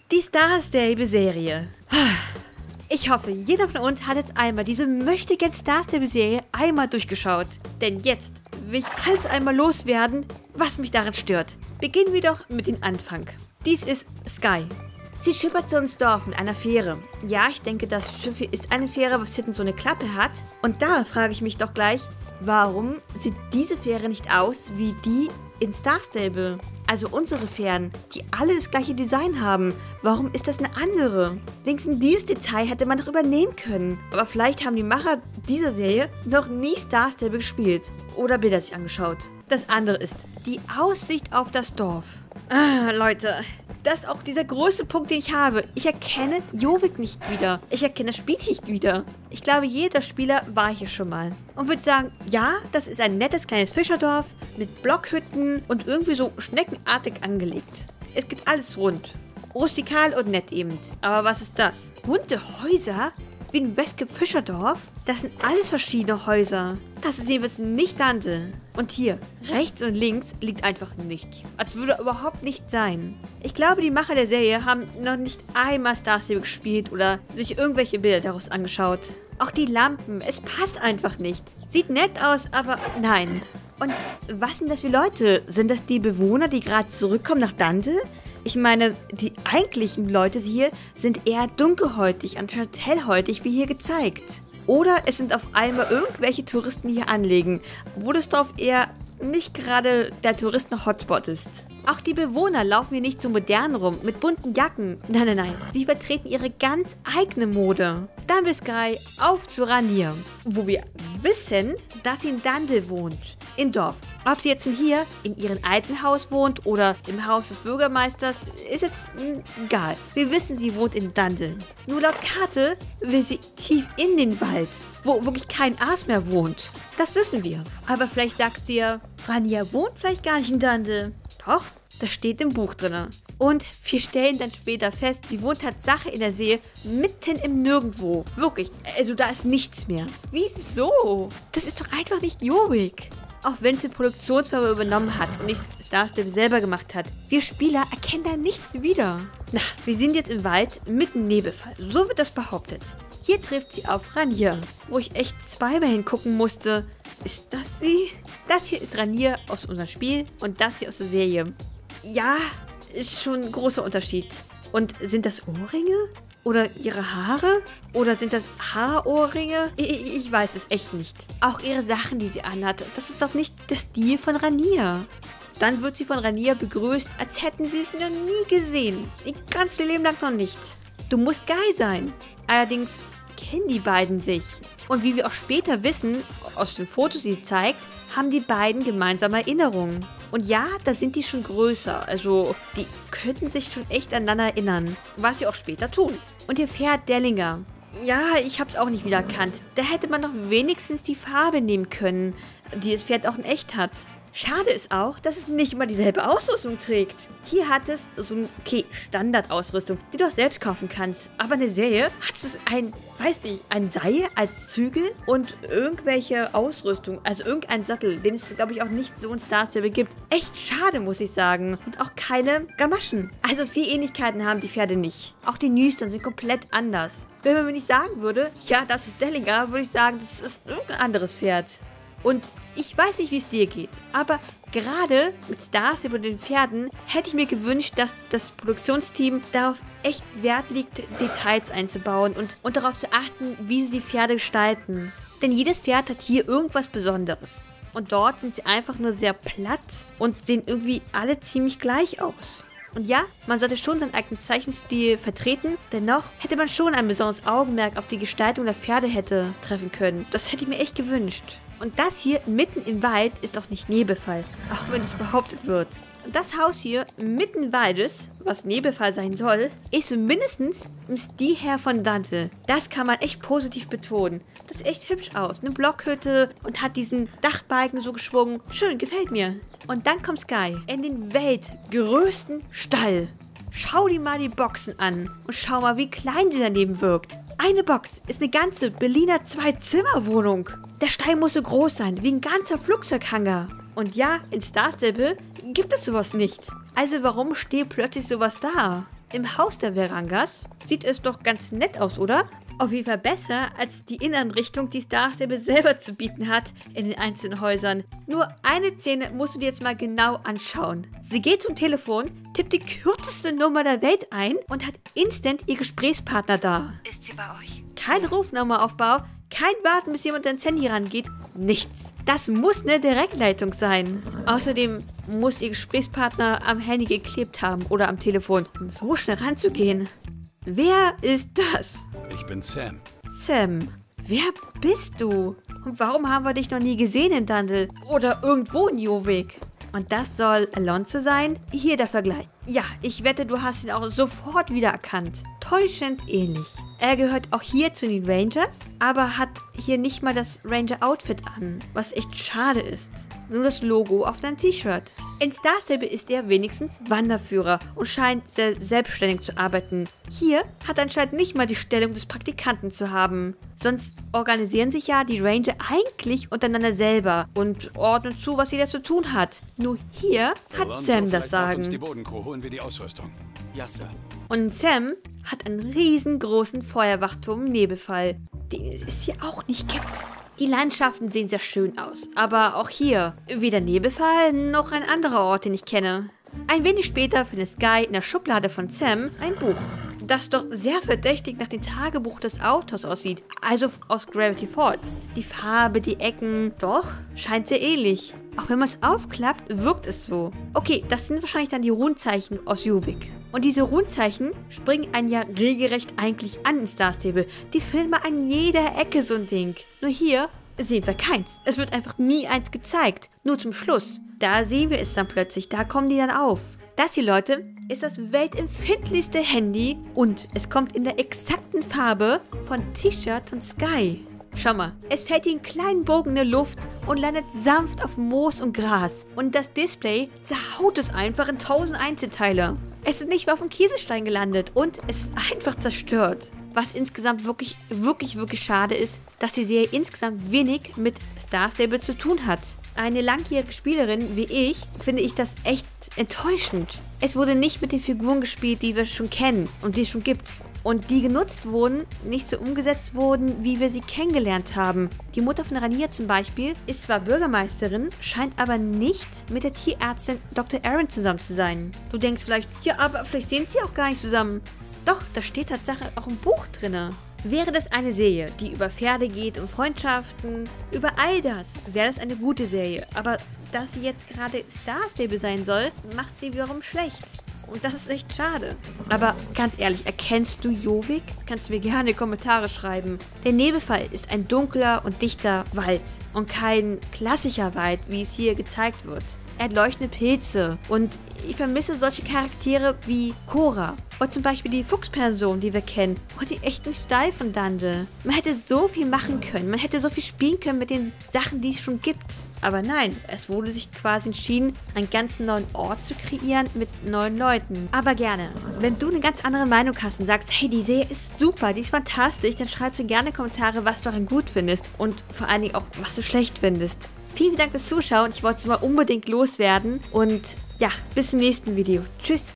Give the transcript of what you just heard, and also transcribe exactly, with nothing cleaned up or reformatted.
Die Star Stable-Serie. Ich hoffe, jeder von uns hat jetzt einmal diese möchtegern Star Stable-Serie einmal durchgeschaut. Denn jetzt will ich alles einmal loswerden, was mich daran stört. Beginnen wir doch mit dem Anfang. Dies ist Sky. Sie schippert so ins Dorf mit einer Fähre. Ja, ich denke, das Schiff hier ist eine Fähre, was hinten so eine Klappe hat. Und da frage ich mich doch gleich, warum sieht diese Fähre nicht aus wie die in Star Stable? Also unsere Fähren, die alle das gleiche Design haben. Warum ist das eine andere? Wenigstens dieses Detail hätte man doch übernehmen können. Aber vielleicht haben die Macher dieser Serie noch nie Star Stable gespielt. Oder Bilder sich angeschaut. Das andere ist die Aussicht auf das Dorf. Ah, Leute, das ist auch dieser größte Punkt, den ich habe. Ich erkenne Jorvik nicht wieder. Ich erkenne das Spiel nicht wieder. Ich glaube, jeder Spieler war hier schon mal. Und würde sagen, ja, das ist ein nettes kleines Fischerdorf mit Blockhütten und irgendwie so schneckenartig angelegt. Es geht alles rund. Rustikal und nett eben. Aber was ist das? Bunte Häuser? Wie ein Westcap Fischerdorf? Das sind alles verschiedene Häuser. Das ist jeweils nicht Dante. Und hier, rechts und links, liegt einfach nichts. Als würde überhaupt nichts sein. Ich glaube, die Macher der Serie haben noch nicht einmal Star Stable gespielt oder sich irgendwelche Bilder daraus angeschaut. Auch die Lampen, es passt einfach nicht. Sieht nett aus, aber nein. Und was sind das für Leute? Sind das die Bewohner, die gerade zurückkommen nach Dante? Ich meine, die eigentlichen Leute hier sind eher dunkelhäutig anstatt hellhäutig, wie hier gezeigt. Oder es sind auf einmal irgendwelche Touristen, die hier anlegen, wo das Dorf eher nicht gerade der Touristen-Hotspot ist. Auch die Bewohner laufen hier nicht so modern rum, mit bunten Jacken. Nein, nein, nein. Sie vertreten ihre ganz eigene Mode. Dann bis Sky auf zu Ranier, wo wir wissen, dass sie in Dante wohnt. Im Dorf. Ob sie jetzt hier in ihrem alten Haus wohnt oder im Haus des Bürgermeisters, ist jetzt mh, egal. Wir wissen, sie wohnt in Dante. Nur laut Karte will sie tief in den Wald, wo wirklich kein Aas mehr wohnt. Das wissen wir. Aber vielleicht sagst du ja, Ranier wohnt vielleicht gar nicht in Dante. Doch, das steht im Buch drin. Und wir stellen dann später fest, sie wohnt Tatsache in der See mitten im Nirgendwo. Wirklich, also da ist nichts mehr. Wieso? Das ist doch einfach nicht Jorvik. Auch wenn sie Produktionsfirma übernommen hat und nicht Star Stable selber gemacht hat. Wir Spieler erkennen da nichts wieder. Na, wir sind jetzt im Wald mitten im Nebelfall. So wird das behauptet. Hier trifft sie auf Ranier, wo ich echt zweimal hingucken musste. Ist das sie? Das hier ist Ranier aus unserem Spiel und das hier aus der Serie. Ja, ist schon ein großer Unterschied. Und sind das Ohrringe? Oder ihre Haare? Oder sind das Haarohrringe? Ich, ich weiß es echt nicht. Auch ihre Sachen, die sie anhat, das ist doch nicht der Stil von Ranier. Dann wird sie von Ranier begrüßt, als hätten sie es noch nie gesehen. Ihr ganzes Leben lang noch nicht. Du musst Guy sein. Allerdings kennen die beiden sich. Und wie wir auch später wissen, aus den Fotos, die sie zeigt, haben die beiden gemeinsame Erinnerungen. Und ja, da sind die schon größer. Also, die könnten sich schon echt aneinander erinnern. Was sie auch später tun. Und ihr Pferd Dellinger. Ja, ich hab's auch nicht wiedererkannt. Da hätte man doch wenigstens die Farbe nehmen können, die das Pferd auch in echt hat. Schade ist auch, dass es nicht immer dieselbe Ausrüstung trägt. Hier hat es so eine, okay, Standardausrüstung, die du auch selbst kaufen kannst. Aber in der Serie hat es ein, weiß nicht, ein Seil als Zügel und irgendwelche Ausrüstung, also irgendein Sattel, den es, glaube ich, auch nicht so in Star Stable gibt. Echt schade, muss ich sagen. Und auch keine Gamaschen. Also viel Ähnlichkeiten haben die Pferde nicht. Auch die Nüstern sind komplett anders. Wenn man mir nicht sagen würde, ja, das ist Dellinger, würde ich sagen, das ist irgendein anderes Pferd. Und ich weiß nicht, wie es dir geht, aber gerade mit Star Stable und den Pferden hätte ich mir gewünscht, dass das Produktionsteam darauf echt Wert legt, Details einzubauen und, und darauf zu achten, wie sie die Pferde gestalten. Denn jedes Pferd hat hier irgendwas Besonderes. Und dort sind sie einfach nur sehr platt und sehen irgendwie alle ziemlich gleich aus. Und ja, man sollte schon seinen eigenen Zeichenstil vertreten, dennoch hätte man schon ein besonderes Augenmerk auf die Gestaltung der Pferde hätte treffen können. Das hätte ich mir echt gewünscht. Und das hier mitten im Wald ist doch nicht Nebelfall, auch wenn es behauptet wird. Und das Haus hier mitten im Waldes, was Nebelfall sein soll, ist mindestens im Stil her von Dante. Das kann man echt positiv betonen. Das sieht echt hübsch aus. Eine Blockhütte und hat diesen Dachbalken so geschwungen. Schön, gefällt mir. Und dann kommt Sky in den weltgrößten Stall. Schau dir mal die Boxen an und schau mal, wie klein die daneben wirkt. Eine Box ist eine ganze Berliner Zwei-Zimmer-Wohnung. Der Stall muss so groß sein, wie ein ganzer Flugzeughangar. Und ja, in Star Stable gibt es sowas nicht. Also warum steht plötzlich sowas da? im Haus der Verangas sieht es doch ganz nett aus, oder? Auf jeden Fall besser als die Innenrichtung, die Star Stable selber zu bieten hat in den einzelnen Häusern. Nur eine Szene musst du dir jetzt mal genau anschauen. Sie geht zum Telefon, tippt die kürzeste Nummer der Welt ein und hat instant ihr Gesprächspartner da. Ist sie bei euch? Kein Rufnummeraufbau, kein Warten, bis jemand ans Handy rangeht, nichts. Das muss eine Direktleitung sein. Außerdem muss ihr Gesprächspartner am Handy geklebt haben oder am Telefon, um so schnell ranzugehen. Wer ist das? Ich bin Sam. Sam, wer bist du? Und warum haben wir dich noch nie gesehen in Dundle? Oder irgendwo in Jorvik? Und das soll Alonso sein? Hier der Vergleich. Ja, ich wette, du hast ihn auch sofort wiedererkannt. Täuschend ähnlich. Er gehört auch hier zu den Rangers, aber hat hier nicht mal das Ranger-Outfit an, was echt schade ist. Nur das Logo auf deinem T-Shirt. In Star Stable ist er wenigstens Wanderführer und scheint sehr selbstständig zu arbeiten. Hier hat er anscheinend nicht mal die Stellung des Praktikanten zu haben. Sonst organisieren sich ja die Ranger eigentlich untereinander selber und ordnen zu, was jeder zu tun hat. Nur hier hat Alonso, Sam das vielleicht braucht uns die Sagen. Bodencrew, holen wir die Ausrüstung. Ja, Sir. Und Sam hat einen riesengroßen Feuerwachturm im Nebelfall, den es hier auch nicht gibt. Die Landschaften sehen sehr schön aus, aber auch hier weder Nebelfall noch ein anderer Ort, den ich kenne. Ein wenig später findet Sky in der Schublade von Sam ein Buch, das doch sehr verdächtig nach dem Tagebuch des Autors aussieht, also aus Gravity Falls. Die Farbe, die Ecken, doch, scheint sehr ähnlich. Auch wenn man es aufklappt, wirkt es so. Okay, das sind wahrscheinlich dann die Runenzeichen aus Jorvik. Und diese Runenzeichen springen einen ja regelrecht eigentlich an in Star Stable. Die findet man an jeder Ecke so ein Ding. Nur hier sehen wir keins. Es wird einfach nie eins gezeigt. Nur zum Schluss. Da sehen wir es dann plötzlich. Da kommen die dann auf. Das hier, Leute, ist das weltempfindlichste Handy und es kommt in der exakten Farbe von T-Shirt und Sky. Schau mal, es fällt in einen kleinen Bogen in der Luft und landet sanft auf Moos und Gras. Und das Display zerhaut es einfach in tausend Einzelteile. Es ist nicht mehr auf dem Käsestein gelandet und es ist einfach zerstört. Was insgesamt wirklich, wirklich, wirklich schade ist, dass die Serie insgesamt wenig mit Star Stable zu tun hat. Eine langjährige Spielerin wie ich, finde ich das echt enttäuschend. Es wurde nicht mit den Figuren gespielt, die wir schon kennen und die es schon gibt. Und die genutzt wurden, nicht so umgesetzt wurden, wie wir sie kennengelernt haben. Die Mutter von Rhaenyra zum Beispiel ist zwar Bürgermeisterin, scheint aber nicht mit der Tierärztin Doktor Aaron zusammen zu sein. Du denkst vielleicht, ja, aber vielleicht sind sie auch gar nicht zusammen. Doch, da steht tatsächlich auch im Buch drin. Wäre das eine Serie, die über Pferde geht und Freundschaften, über all das, wäre das eine gute Serie. Aber dass sie jetzt gerade Star Stable sein soll, macht sie wiederum schlecht. Und das ist echt schade. Aber ganz ehrlich, erkennst du Jorvik? Kannst du mir gerne in die Kommentare schreiben. Der Nebelfall ist ein dunkler und dichter Wald und kein klassischer Wald, wie es hier gezeigt wird. Er hat leuchtende Pilze und ich vermisse solche Charaktere wie Cora oder zum Beispiel die Fuchsperson, die wir kennen. Und die echten Style von Dundle. Man hätte so viel machen können, man hätte so viel spielen können mit den Sachen, die es schon gibt. Aber nein, es wurde sich quasi entschieden, einen ganz neuen Ort zu kreieren mit neuen Leuten. Aber gerne, wenn du eine ganz andere Meinung hast und sagst, hey, die Serie ist super, die ist fantastisch, dann schreibst du gerne in die Kommentare, was du daran gut findest und vor allen Dingen auch, was du schlecht findest. Vielen Dank fürs Zuschauen. Ich wollte es mal unbedingt loswerden. Und ja, bis zum nächsten Video. Tschüss.